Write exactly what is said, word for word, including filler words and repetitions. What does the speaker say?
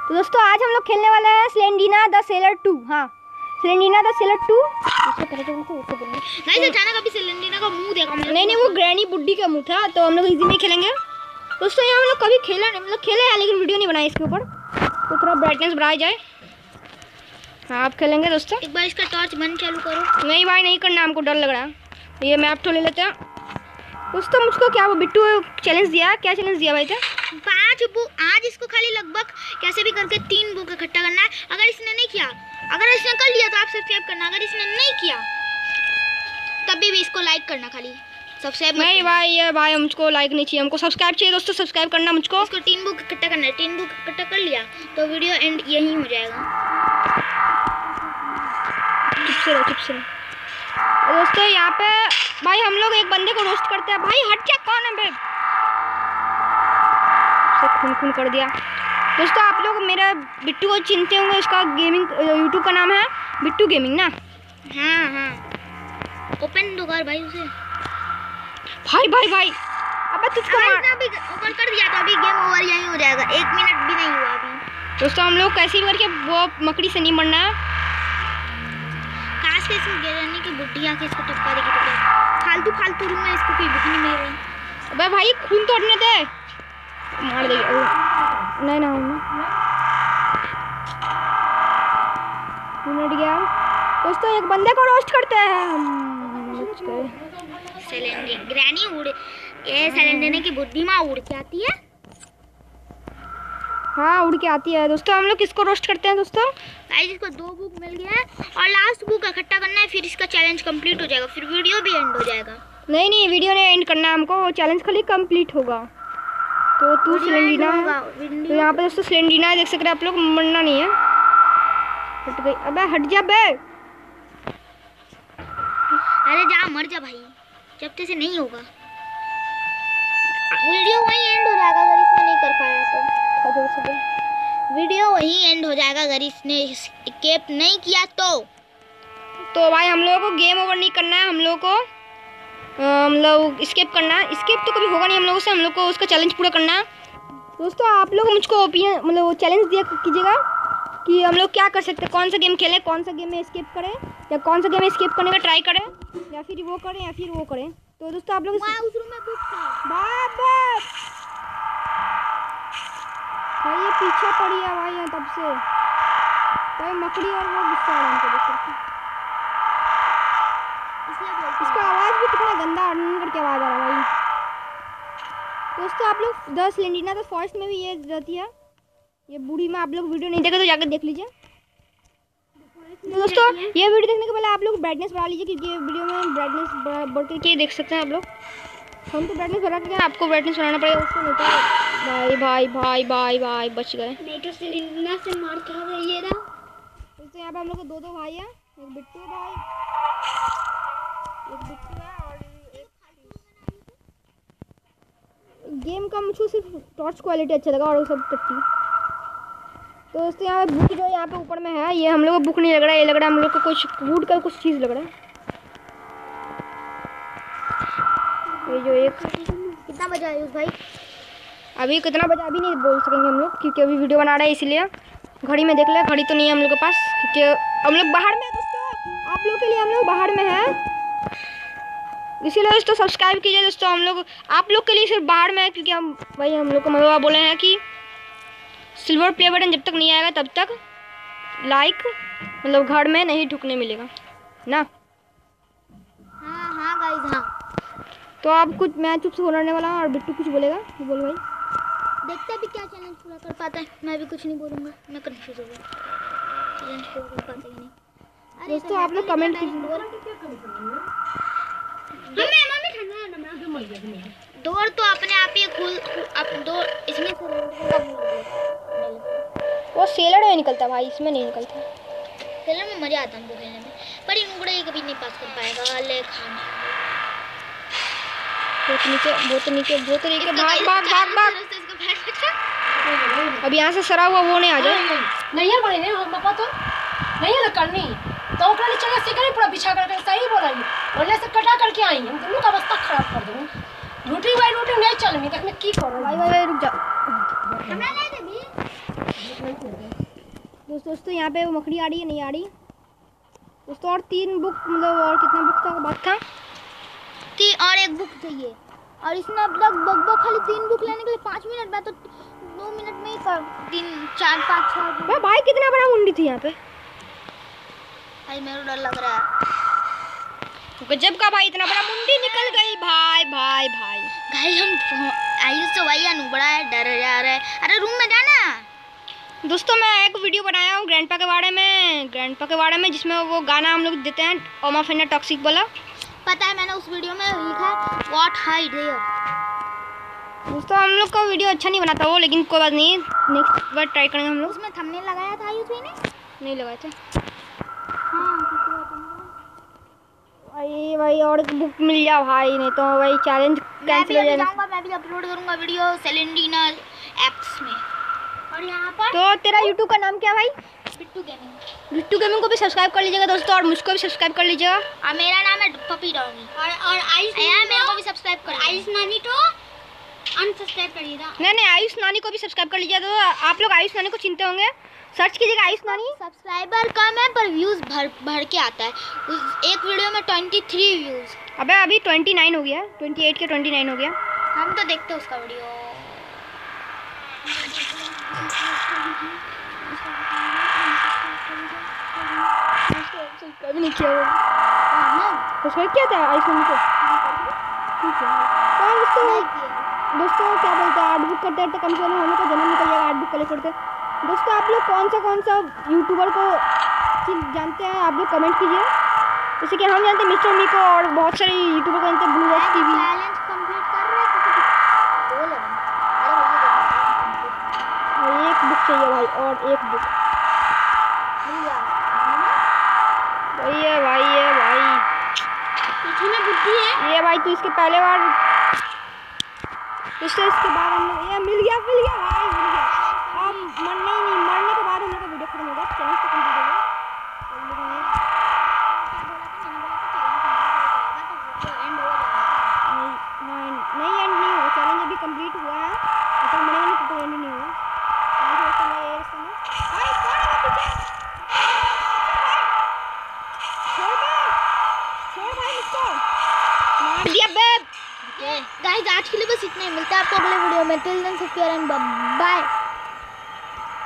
तो दोस्तों आज हम लोग खेलने वाले हैं स्लेंडिना द सेलर टू। हाँ स्लेंडिना द सेलर टू। इससे पहले तो उनको उससे बोलना नहीं, अचानक अभी स्लेंडिना का मुंह देखा मैंने। नहीं नहीं वो ग्रैनी बुड्ढी का मुंह था, तो हम लोग इजी में खेलेंगे। दोस्तों ये हम लोग कभी खेला नहीं, मतलब खेले हैं लेकिन वीडियो नहीं बनाई इसके ऊपर, तो थोड़ा ब्राइटनेस बढ़ाया जाए। हाँ आप खेलेंगे दोस्तों। एक बार इसका टॉर्च बंद चालू करो। नहीं भाई नहीं करना, हमको डर लग रहा है। ये मैप तो ले लेते हैं दोस्तों। मुझको क्या वो बिट्टू चैलेंज दिया, क्या चैलेंज दिया भाई? था पांच बुक। आज इसको खाली लगभग कैसे भी करके तीन बुक इकट्ठा करना है। अगर इसने नहीं किया, अगर इसने कर लिया तो आप सब्सक्राइब करना, अगर इसने नहीं किया तभी भी इसको लाइक करना। खाली सब्सक्राइब नहीं भाई, ये भाई मुझको लाइक नहीं चाहिए, हमको सब्सक्राइब चाहिए दोस्तों। सब्सक्राइब करना मुझको। इसको तीन बुक इकट्ठा करना है। तीन बुक इकट्ठा कर लिया तो वीडियो एंड यही हो जाएगा। चुप से रहो, चुप से रहो दोस्तों। यहाँ पे भाई हम लोग एक बंदे को रोस्ट करते हैं। भाई हट जा, कौन है बे? खून खून कर दिया दोस्तों। आप लोग मेरा बिट्टू को चिंते होंगे, उसका गेमिंग यूट्यूब का नाम है बिट्टू गेमिंग ना। हाँ हाँ ओपन दो कर भाई उसे। भाई भाई भाई अबे तुझको मार। अभी ओपन कर दिया तो अभी गेम ओवर यही हो जाएगा। एक मिनट भी नहीं हुआ अभी। दोस्तों हम लोग कैसे भी करके वो मकड़ी से नहीं मरना है। काश के इसमें गिरने की बुड्ढिया के इसको टपका देगी तो क्या फालतू फालतू रूम में इसको कोई बुक नहीं मिल रही। अबे भाई खून तोड़ने दे, मार देगी। नहीं ना मिनट गया दोस्तों। एक बंदे को रोस्ट करते हैं हम। सिलेंडर ग्रैनी उड़ ये सिलेंडर की बुद्धि माँ उड़ के आती है। हाँ उड़ के आती है दोस्तों। हम लोग किसको रोस्ट करते हैं दोस्तों? गाइस इसको दो बुक मिल गया है और लास्ट बुक इकट्ठा करना है, फिर इसका चैलेंज कंप्लीट हो जाएगा, फिर वीडियो भी एंड हो जाएगा। नहीं नहीं वीडियो नहीं एंड करना है हमको, वो चैलेंज खाली कंप्लीट होगा। तो तू सिलेंडिना तो यहाँ पे दोस्तों सिलेंडिना देख सकते हैं आप लोग, मरना नहीं है। हट गई, अबे हट जा बे। अरे जा मर जा भाई, जब तक से नहीं होगा वीडियो वहीं एंड हो जाएगा अगर इसने नहीं कर पाया तो। वीडियो वहीं एंड हो जाएगा अगर इसने एस्केप नहीं किया तो। तो भाई हम लोगों को गेम ओवर नहीं करना है, हम लोगों को हम लोग स्केप करना है। स्केप तो कभी होगा नहीं हम लोगों से, हम लोग को उसका चैलेंज पूरा करना है दोस्तों। आप लोग मुझको ओपिनियन मतलब वो चैलेंज दिया कीजिएगा कि हम लोग क्या कर सकते हैं, कौन सा गेम खेलें, कौन सा गेम में स्केप करें, या कौन सा गेम में स्केप करने का ट्राई करें, या फिर वो करें या फिर वो करें। तो दोस्तों आप लोग उस रूम में बुक था। भाई ये पीछे पड़ी है भाई, तब से भाई मकड़ी और वो गुस्सा आ रहा है। इसका आवाज़ भी कितना गंदा करके आवाज़ आ रहा है भाई। दोस्तों आप लोग द सिलेंडिना द फॉरेस्ट में भी ये रहती है, ये बूढ़ी में। आप लोग वीडियो नहीं देखे तो जाकर देख लीजिए। तो दोस्तों ये वीडियो देखने के पहले आप लोग ब्राइटनेस बढ़ा लीजिए, क्योंकि ये वीडियो में ब्राइटनेस बढ़ करके देख सकते हैं आप लोग। हम तो ब्राइटनेस बढ़ा के, आपको ब्राइटनेस बढ़ाना पड़ेगा, उसको नहीं तो भाई भाई भाई भाई भाई बच गए। नहीं तो सिलेंडर से मार खा गई ये ना। दोस्तों यहाँ पे हम लोग दो दो भाई हैं, एक बिट्टू भाई, एक बिट्टू है और एक गेम का मुझको सिर्फ टॉर्च क्वालिटी अच्छा लगा और वो सब टट्टी। तो दोस्तों यहाँ पे बुक जो यहाँ पे ऊपर में है, ये हम लोग को बुक नहीं लग रहा है, ये लग रहा है हम लोग को कुछ वुड का कुछ चीज़ लग रहा है। ये जो एक कितना बजा है उस भाई? अभी कितना बजा अभी नहीं बोल सकेंगे हम लोग, क्योंकि अभी वीडियो बना रहे हैं इसलिए। घड़ी में देख ले, घड़ी तो नहीं है हम लोग के पास, क्योंकि हम लोग बाहर में दोस्तों। आप लोग के लिए हम लोग बाहर में हैं, इसीलिए दोस्तों सब्सक्राइब कीजिए दोस्तों। हम लोग आप लोग के लिए सिर्फ बाहर में है, क्योंकि हम भाई हम लोग को मम्मी पापा बोले हैं कि सिल्वर प्ले बटन जब तक नहीं आएगा तब तक लाइक मतलब घर में नहीं ढुकने मिलेगा ना। हाँ हाँ गाइस हाँ। तो आप कुछ मैं चुप से बोलने वाला हूँ और बिट्टू कुछ बोलेगा। बोल भाई। देखते हैं भी क्या चैलेंज पूरा कर पाता है। मैं भी कुछ नहीं बोलूँगा, मैं कंफ्यूज हो गया चैलेंज पूरा कर पाता है नहीं। दोस्तों आप लोग कमेंट कीजिए। डोर तो अपने आप ही खुल अब डोर इसमें वो सेलर में निकलता भाई, इसमें नहीं निकलता। सेलर में मजा आता है हमको खेलने में, पर इन कभी नहीं पास कर पाएगा। ले खाना बहुत नीचे बहुत नीचे बहुत नीचे भाग भाग भाग भाग। अब यहाँ से सरा हुआ वो नहीं आ जाए। नहीं है बड़ी नहीं पापा तो नहीं है ना करनी तो ऊपर नीचे से कहीं पूरा बिछा करके सही बोला और ले से कटा करके आई हम दोनों का अवस्था खराब कर दूँ। रूटिंग बाई रूटिंग नहीं चल रही, देखने की करो। भाई भाई रुक जा। हमरा ले दे भी दोस्तों दोस्तों यहाँ पे वो मकड़ी आ रही है, नहीं आ रही दोस्तों। और तीन बुक मतलब और कितना बुक का बात था, ती और एक बुक चाहिए और इसने अब तक लगभग खाली तीन बुक लेने के लिए पाँच मिनट में तो दो मिनट में ही कर तीन चार पाँच छः। भाई भाई कितना बड़ा मुंडी थी यहाँ पे, भाई मेरे को डर लग रहा है। गजब का भाई, इतना बड़ा मुंडी निकल गई भाई भाई भाई। गाइस हम आयुष तो भाई अनु बड़ा है, डर जा रहा है। अरे रूम में जाना। दोस्तों मैं एक वीडियो बनाया हूँ ग्रैंडपा के बारे में, ग्रैंडपा के बारे में जिसमें वो गाना हम लोग देते हैं ओमाफेना टॉक्सिक वाला। पता है मैंने उस वीडियो में लिखा व्हाट हाइड हियर। दोस्तों हम लोग का वीडियो अच्छा नहीं बनाता वो, लेकिन कोई बात नहीं, नेक्स्ट बार ट्राई करेंगे हम लोग। उसमें थंबनेल लगाया था आयुष भाई ने? नहीं लगाए थे हाँ भाई। भाई और एक बुक मिल जा भाई, नहीं तो भाई चैलेंज मैं भी कैंसिल हो अभी जाएगा। जाऊंगा, मैं भी अपलोड करूंगा वीडियो सेलेंडीना एप्स में। और यहाँ पर तो तेरा यूट्यूब का नाम क्या भाई? बिट्टू गेमिंग। बिट्टू गेमिंग को भी सब्सक्राइब कर लीजिएगा दोस्तों, और मुझको भी सब्सक्राइब कर लीजिएगा। और मेरा नाम है पपी डॉगी। और और आयुष यार मेरे को भी सब्सक्राइब कर। आयुष नानी तो अनसब्सक्राइब करिएगा। नहीं नहीं आयुष नानी को भी सब्सक्राइब कर लीजिएगा। तो आप लोग आयुष नानी को चिंते होंगे, सर्च कीजिएगा आयुष नानी। सब्सक्राइबर कम है पर व्यूज भर भर के आता है। उस एक वीडियो में तेईस व्यूज। अबे अभी उनतीस हो गया, अट्ठाईस के उनतीस हो गया। हम तो देखते हैं उसका वीडियो। कभी नहीं किया वो, सब्सक्राइब किया था आयुष नानी को। ठीक है तो दोस्तों दोस्तों क्या बोलते हैं, आर्ट बुक करते हैं तो कम से कम होने का जन्म निकल जाएगा आर्ट बुक कलेक्ट करते हैं। दोस्तों आप लोग कौन सा कौन सा यूट्यूबर को जानते हैं आप लोग कमेंट कीजिए। जैसे कि हम जानते हैं मिस्टर मी को, और बहुत सारे यूट्यूबर को जानते हैं, Blue Rock TV. Challenge complete कर रहे हैं तो बोल रहे और एक बुक चाहिए भाई, और एक बुक भाई है भाई है भाई में बुद्धि है ये भाई। तो इसके पहले बार दोस्तों इसके बाद हम लोग ये मिल गया मिल गया भाई मिल गया। अब मरने ही नहीं, मरने के बाद हम लोग का वीडियो खत्म होगा, चैलेंज तो कंप्लीट हो गया। नहीं हाँ नहीं एंड नहीं हुआ, चैलेंज अभी कंप्लीट हुआ है, जब तक मरेंगे नहीं तब तक एंड नहीं हुआ। भाई कौन है पीछे? छोड़ दे छोड़ भाई इसको, मार दिया बेब। गाइस आज के लिए बस इतना ही। मिलता है आपको अगले वीडियो में। Till then take care and bye.